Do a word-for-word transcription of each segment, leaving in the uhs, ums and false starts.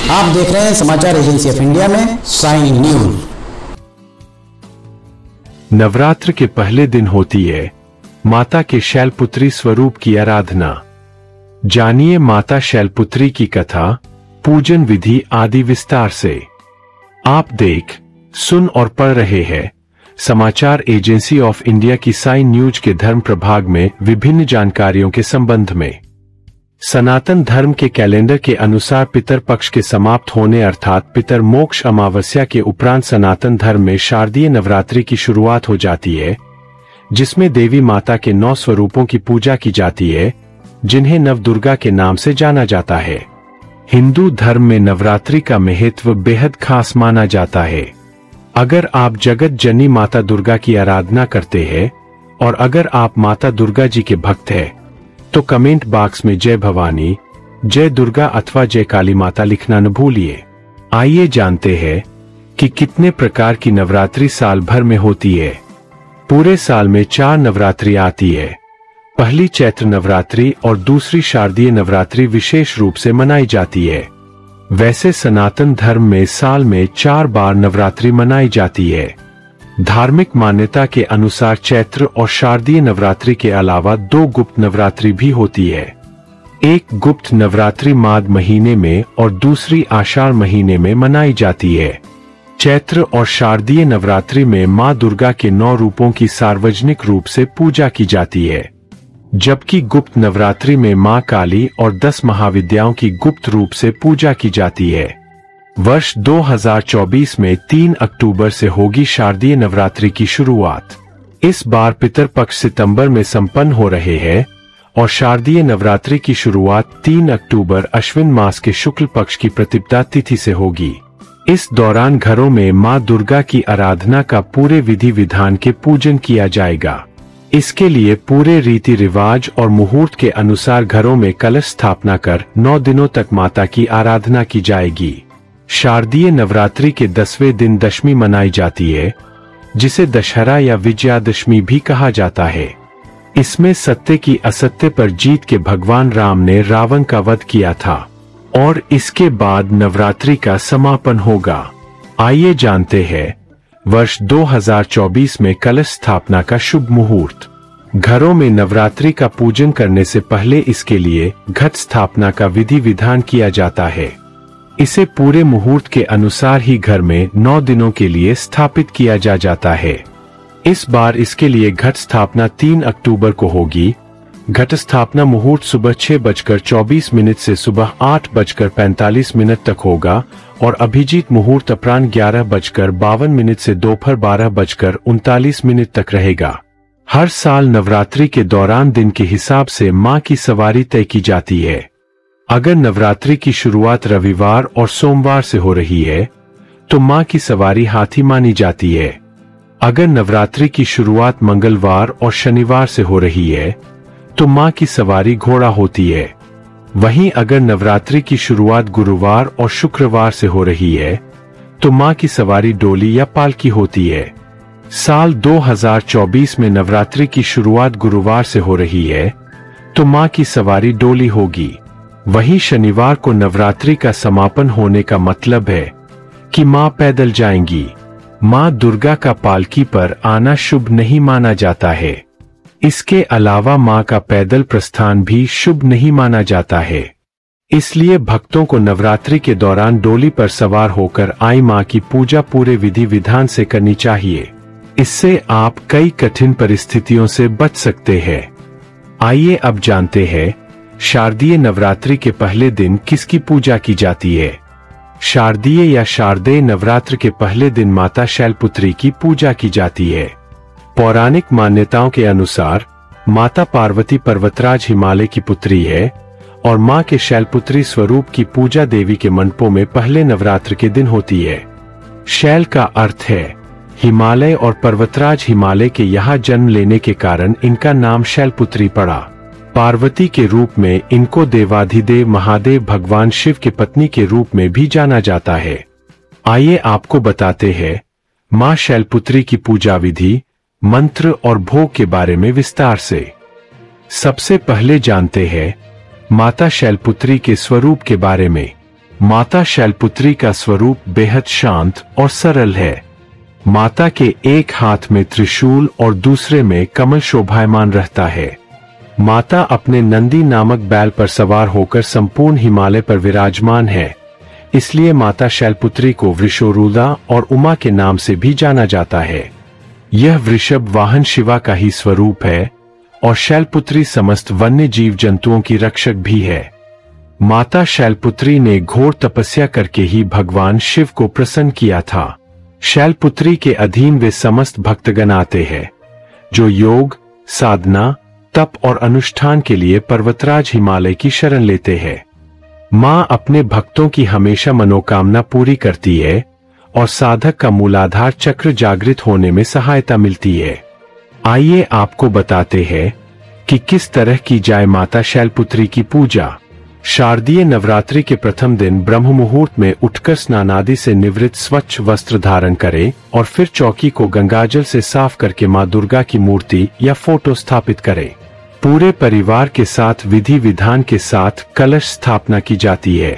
आप देख रहे हैं समाचार एजेंसी ऑफ इंडिया में साइन न्यूज। नवरात्र के पहले दिन होती है माता के शैलपुत्री स्वरूप की आराधना। जानिए माता शैलपुत्री की कथा, पूजन विधि आदि विस्तार से। आप देख, सुन और पढ़ रहे हैं समाचार एजेंसी ऑफ इंडिया की साइन न्यूज के धर्म प्रभाग में विभिन्न जानकारियों के संबंध में। सनातन धर्म के कैलेंडर के अनुसार पितर पक्ष के समाप्त होने अर्थात पितर मोक्ष अमावस्या के उपरांत सनातन धर्म में शारदीय नवरात्रि की शुरुआत हो जाती है, जिसमें देवी माता के नौ स्वरूपों की पूजा की जाती है, जिन्हें नवदुर्गा के नाम से जाना जाता है। हिंदू धर्म में नवरात्रि का महत्व बेहद खास माना जाता है। अगर आप जगत जननी माता दुर्गा की आराधना करते हैं और अगर आप माता दुर्गा जी के भक्त हैं, तो कमेंट बॉक्स में जय भवानी, जय दुर्गा अथवा जय काली माता लिखना न भूलिए। आइए जानते हैं कि कितने प्रकार की नवरात्रि साल भर में होती है। पूरे साल में चार नवरात्रि आती है। पहली चैत्र नवरात्रि और दूसरी शारदीय नवरात्रि विशेष रूप से मनाई जाती है। वैसे सनातन धर्म में साल में चार बार नवरात्रि मनाई जाती है। धार्मिक मान्यता के अनुसार चैत्र और शारदीय नवरात्रि के अलावा दो गुप्त नवरात्रि भी होती है। एक गुप्त नवरात्रि माघ महीने में और दूसरी आषाढ़ महीने में मनाई जाती है। चैत्र और शारदीय नवरात्रि में मां दुर्गा के नौ रूपों की सार्वजनिक रूप से पूजा की जाती है, जबकि गुप्त नवरात्रि में मां काली और दस महाविद्याओं की गुप्त रूप से पूजा की जाती है। वर्ष दो हज़ार चौबीस में तीन अक्टूबर से होगी शारदीय नवरात्रि की शुरुआत। इस बार पितर पक्ष सितंबर में संपन्न हो रहे हैं और शारदीय नवरात्रि की शुरुआत तीन अक्टूबर अश्विन मास के शुक्ल पक्ष की प्रतिपदा तिथि से होगी। इस दौरान घरों में मां दुर्गा की आराधना का पूरे विधि विधान के पूजन किया जाएगा। इसके लिए पूरे रीति रिवाज और मुहूर्त के अनुसार घरों में कलश स्थापना कर नौ दिनों तक माता की आराधना की जाएगी। शारदीय नवरात्रि के दसवें दिन दशमी मनाई जाती है, जिसे दशहरा या विजयादशमी भी कहा जाता है। इसमें सत्य की असत्य पर जीत के भगवान राम ने रावण का वध किया था और इसके बाद नवरात्रि का समापन होगा। आइए जानते हैं वर्ष दो हज़ार चौबीस में कलश स्थापना का शुभ मुहूर्त। घरों में नवरात्रि का पूजन करने से पहले इसके लिए घट स्थापना का विधि विधान किया जाता है। इसे पूरे मुहूर्त के अनुसार ही घर में नौ दिनों के लिए स्थापित किया जा जाता है। इस बार इसके लिए घट स्थापना तीन अक्टूबर को होगी। घट स्थापना मुहूर्त सुबह छह बजकर चौबीस मिनट से सुबह आठ बजकर पैंतालीस मिनट तक होगा और अभिजीत मुहूर्त अपराह्न ग्यारह बजकर बावन मिनट से दोपहर बारह बजकर उनतालीस मिनट तक रहेगा। हर साल नवरात्रि के दौरान दिन के हिसाब से मां की सवारी तय की जाती है। अगर नवरात्रि की शुरुआत रविवार और सोमवार से हो रही है, तो मां की सवारी हाथी मानी जाती है। अगर नवरात्रि की शुरुआत मंगलवार और शनिवार से हो रही है, तो मां की सवारी घोड़ा होती है। वहीं अगर नवरात्रि की शुरुआत गुरुवार और शुक्रवार से हो रही है, तो मां की सवारी डोली या पालकी होती है। साल दो हज़ार चौबीस में नवरात्रि की शुरुआत गुरुवार से हो रही है, तो मां की सवारी डोली होगी। वहीं शनिवार को नवरात्रि का समापन होने का मतलब है कि मां पैदल जाएंगी। मां दुर्गा का पालकी पर आना शुभ नहीं माना जाता है। इसके अलावा मां का पैदल प्रस्थान भी शुभ नहीं माना जाता है। इसलिए भक्तों को नवरात्रि के दौरान डोली पर सवार होकर आई मां की पूजा पूरे विधि विधान से करनी चाहिए। इससे आप कई कठिन परिस्थितियों से बच सकते हैं। आइए अब जानते हैं शारदीय नवरात्रि के पहले दिन किसकी पूजा की जाती है। शारदीय या शारदेय नवरात्र के पहले दिन माता शैलपुत्री की पूजा की जाती है। पौराणिक मान्यताओं के अनुसार माता पार्वती पर्वतराज हिमालय की पुत्री है और मां के शैलपुत्री स्वरूप की पूजा देवी के मंडपों में पहले नवरात्र के दिन होती है। शैल का अर्थ है हिमालय और पर्वतराज हिमालय के यहाँ जन्म लेने के कारण इनका नाम शैलपुत्री पड़ा। पार्वती के रूप में इनको देवाधिदेव महादेव भगवान शिव के पत्नी के रूप में भी जाना जाता है। आइए आपको बताते हैं मां शैलपुत्री की पूजा विधि, मंत्र और भोग के बारे में विस्तार से। सबसे पहले जानते हैं माता शैलपुत्री के स्वरूप के बारे में। माता शैलपुत्री का स्वरूप बेहद शांत और सरल है। माता के एक हाथ में त्रिशूल और दूसरे में कमल शोभायमान रहता है। माता अपने नंदी नामक बैल पर सवार होकर संपूर्ण हिमालय पर विराजमान है, इसलिए माता शैलपुत्री को वृषोरुदा और उमा के नाम से भी जाना जाता है। यह वृषभ वाहन शिवा का ही स्वरूप है और शैलपुत्री समस्त वन्य जीव जंतुओं की रक्षक भी है। माता शैलपुत्री ने घोर तपस्या करके ही भगवान शिव को प्रसन्न किया था। शैलपुत्री के अधीन वे समस्त भक्तगण आते हैं, जो योग, साधना, तप और अनुष्ठान के लिए पर्वतराज हिमालय की शरण लेते हैं। मां अपने भक्तों की हमेशा मनोकामना पूरी करती है और साधक का मूलाधार चक्र जागृत होने में सहायता मिलती है। आइए आपको बताते हैं कि किस तरह की जाए माता शैलपुत्री की पूजा। शारदीय नवरात्रि के प्रथम दिन ब्रह्म मुहूर्त में उठकर स्नान आदि से निवृत्त स्वच्छ वस्त्र धारण करें और फिर चौकी को गंगाजल से साफ करके मां दुर्गा की मूर्ति या फोटो स्थापित करें। पूरे परिवार के साथ विधि विधान के साथ कलश स्थापना की जाती है।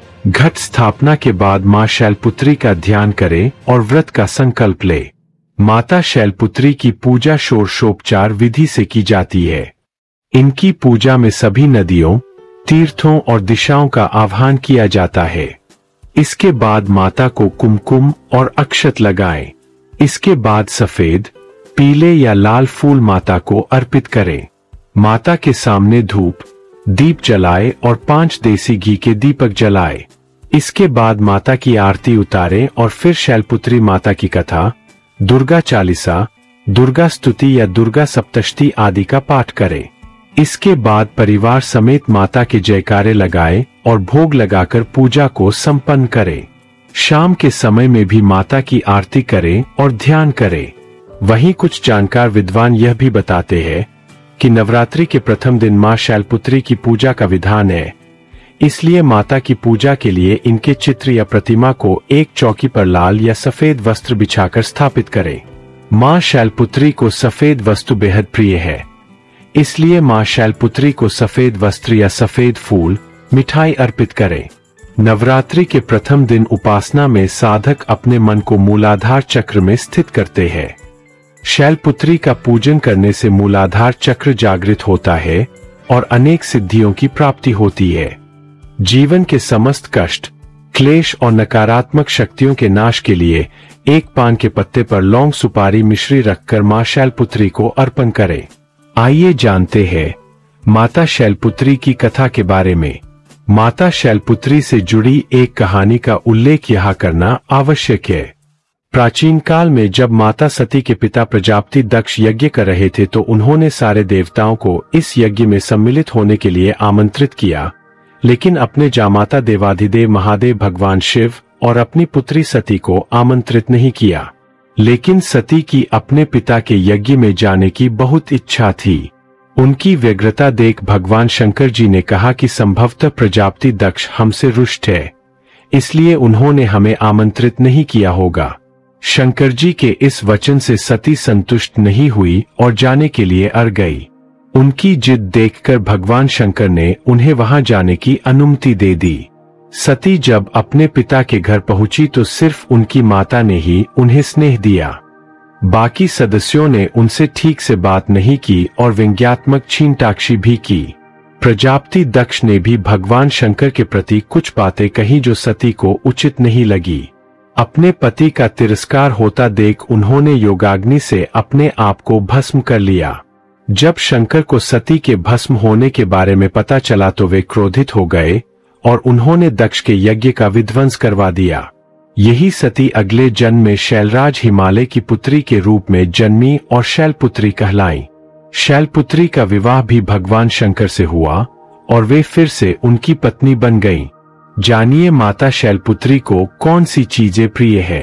घट स्थापना के बाद मां शैलपुत्री का ध्यान करें और व्रत का संकल्प ले। माता शैलपुत्री की पूजा षोडशोपचार विधि से की जाती है। इनकी पूजा में सभी नदियों, तीर्थों और दिशाओं का आह्वान किया जाता है। इसके बाद माता को कुमकुम और अक्षत लगाएं। इसके बाद सफेद, पीले या लाल फूल माता को अर्पित करें। माता के सामने धूप, दीप जलाए और पांच देसी घी के दीपक जलाए। इसके बाद माता की आरती उतारें और फिर शैलपुत्री माता की कथा, दुर्गा चालीसा, दुर्गा स्तुति या दुर्गा सप्तशती आदि का पाठ करें। इसके बाद परिवार समेत माता के जयकारे लगाएं और भोग लगाकर पूजा को संपन्न करें। शाम के समय में भी माता की आरती करें और ध्यान करें। वहीं कुछ जानकार विद्वान यह भी बताते हैं कि नवरात्रि के प्रथम दिन मां शैलपुत्री की पूजा का विधान है, इसलिए माता की पूजा के लिए इनके चित्र या प्रतिमा को एक चौकी पर लाल या सफेद वस्त्र बिछाकर स्थापित करें। मां शैलपुत्री को सफेद वस्तु बेहद प्रिय है, इसलिए मां शैलपुत्री को सफेद वस्त्र या सफेद फूल, मिठाई अर्पित करें। नवरात्रि के प्रथम दिन उपासना में साधक अपने मन को मूलाधार चक्र में स्थित करते हैं। शैलपुत्री का पूजन करने से मूलाधार चक्र जागृत होता है और अनेक सिद्धियों की प्राप्ति होती है। जीवन के समस्त कष्ट, क्लेश और नकारात्मक शक्तियों के नाश के लिए एक पान के पत्ते पर लौंग सुपारी मिश्री रखकर मां शैलपुत्री को अर्पण करें। आइए जानते हैं माता शैलपुत्री की कथा के बारे में। माता शैलपुत्री से जुड़ी एक कहानी का उल्लेख यहाँ करना आवश्यक है। प्राचीन काल में जब माता सती के पिता प्रजापति दक्ष यज्ञ कर रहे थे तो उन्होंने सारे देवताओं को इस यज्ञ में सम्मिलित होने के लिए आमंत्रित किया, लेकिन अपने जामाता देवाधिदेव महादेव भगवान शिव और अपनी पुत्री सती को आमंत्रित नहीं किया। लेकिन सती की अपने पिता के यज्ञ में जाने की बहुत इच्छा थी। उनकी व्यग्रता देख भगवान शंकर जी ने कहा कि संभवतः प्रजापति दक्ष हमसे रुष्ट है, इसलिए उन्होंने हमें आमंत्रित नहीं किया होगा। शंकर जी के इस वचन से सती संतुष्ट नहीं हुई और जाने के लिए अड़ गई। उनकी जिद देखकर भगवान शंकर ने उन्हें वहां जाने की अनुमति दे दी। सती जब अपने पिता के घर पहुंची तो सिर्फ उनकी माता ने ही उन्हें स्नेह दिया। बाकी सदस्यों ने उनसे ठीक से बात नहीं की और व्यंग्यात्मक छीनटाक्षी भी की। प्रजापति दक्ष ने भी भगवान शंकर के प्रति कुछ बातें कही जो सती को उचित नहीं लगी। अपने पति का तिरस्कार होता देख उन्होंने योगाग्नि से अपने आप को भस्म कर लिया। जब शंकर को सती के भस्म होने के बारे में पता चला तो वे क्रोधित हो गए और उन्होंने दक्ष के यज्ञ का विध्वंस करवा दिया। यही सती अगले जन्म में शैलराज हिमालय की पुत्री के रूप में जन्मी और शैलपुत्री कहलाई। शैलपुत्री का विवाह भी भगवान शंकर से हुआ और वे फिर से उनकी पत्नी बन गईं। जानिए माता शैलपुत्री को कौन सी चीजें प्रिय है।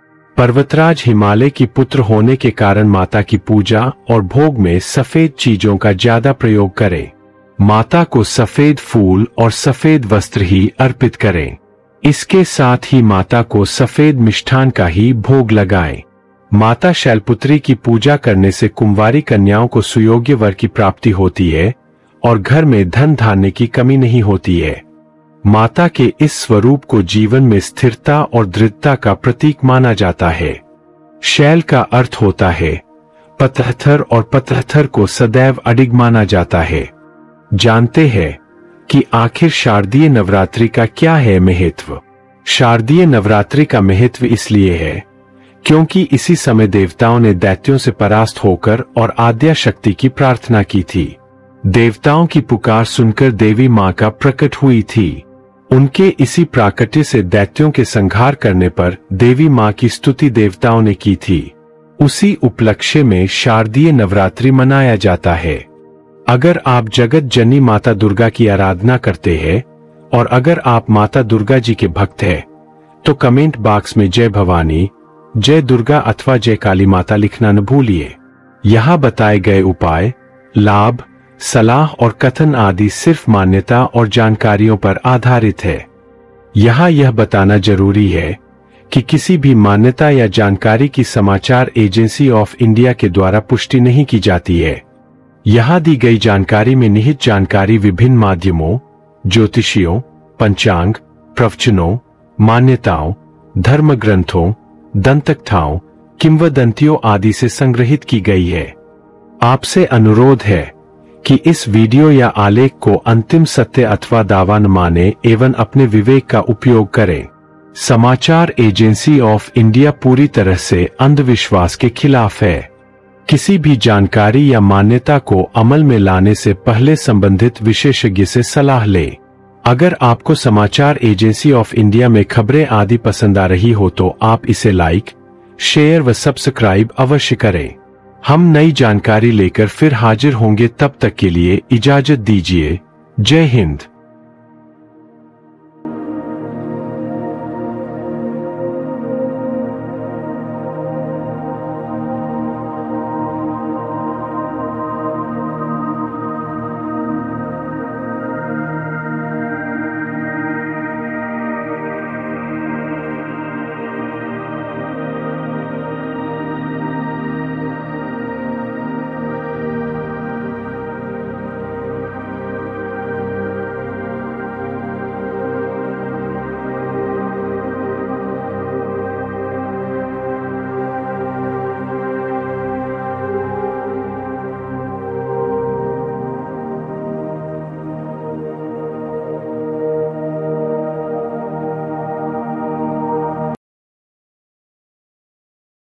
पर्वतराज हिमालय की पुत्र होने के कारण माता की पूजा और भोग में सफेद चीजों का ज्यादा प्रयोग करें। माता को सफेद फूल और सफेद वस्त्र ही अर्पित करें। इसके साथ ही माता को सफेद मिष्ठान का ही भोग लगाएं। माता शैलपुत्री की पूजा करने से कुंवारी कन्याओं को सुयोग्य वर की प्राप्ति होती है और घर में धन धान्य की कमी नहीं होती है। माता के इस स्वरूप को जीवन में स्थिरता और दृढ़ता का प्रतीक माना जाता है। शैल का अर्थ होता है पत्थर और पत्थर को सदैव अडिग माना जाता है। जानते हैं कि आखिर शारदीय नवरात्रि का क्या है महत्व। शारदीय नवरात्रि का महत्व इसलिए है क्योंकि इसी समय देवताओं ने दैत्यों से परास्त होकर और आद्या शक्ति की प्रार्थना की थी। देवताओं की पुकार सुनकर देवी मां का प्रकट हुई थी। उनके इसी प्राकट्य से दैत्यों के संहार करने पर देवी मां की स्तुति देवताओं ने की थी। उसी उपलक्ष्य में शारदीय नवरात्रि मनाया जाता है। अगर आप जगत जननी माता दुर्गा की आराधना करते हैं और अगर आप माता दुर्गा जी के भक्त हैं तो कमेंट बॉक्स में जय भवानी, जय दुर्गा अथवा जय काली माता लिखना न भूलिए। यहाँ बताए गए उपाय, लाभ, सलाह और कथन आदि सिर्फ मान्यता और जानकारियों पर आधारित है। यहाँ यह बताना जरूरी है कि किसी भी मान्यता या जानकारी की समाचार एजेंसी ऑफ इंडिया के द्वारा पुष्टि नहीं की जाती है। यहाँ दी गई जानकारी में निहित जानकारी विभिन्न माध्यमों, ज्योतिषियों, पंचांग, प्रवचनों, मान्यताओं, धर्म ग्रंथों, दंतकथाओं, किंवदंतियों आदि से संग्रहित की गई है। आपसे अनुरोध है कि इस वीडियो या आलेख को अंतिम सत्य अथवा दावा न माने एवं अपने विवेक का उपयोग करें। समाचार एजेंसी ऑफ इंडिया पूरी तरह से अंधविश्वास के खिलाफ है। किसी भी जानकारी या मान्यता को अमल में लाने से पहले संबंधित विशेषज्ञ से सलाह लें। अगर आपको समाचार एजेंसी ऑफ इंडिया में खबरें आदि पसंद आ रही हो तो आप इसे लाइक, शेयर व सब्सक्राइब अवश्य करें। हम नई जानकारी लेकर फिर हाजिर होंगे, तब तक के लिए इजाजत दीजिए। जय हिंद।